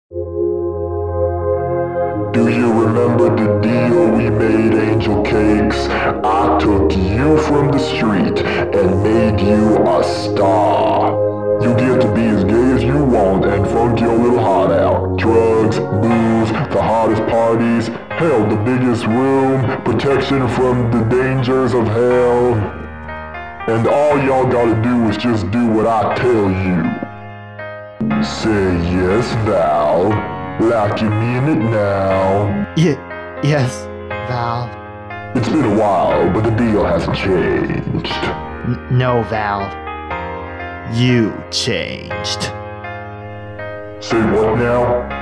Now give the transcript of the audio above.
Do you remember the deal we made, Angel Cakes? I took you from the street and made you a star. You get to be as gay as you want and funk your little heart out. Drugs, booze, the hottest parties, hell, the biggest room, protection from the dangers of hell. And all y'all gotta do is just do what I tell you. Say yes, Val, like you mean it now. Yes, Val. It's been a while, but the deal hasn't changed. No, Val. You changed. Say what now?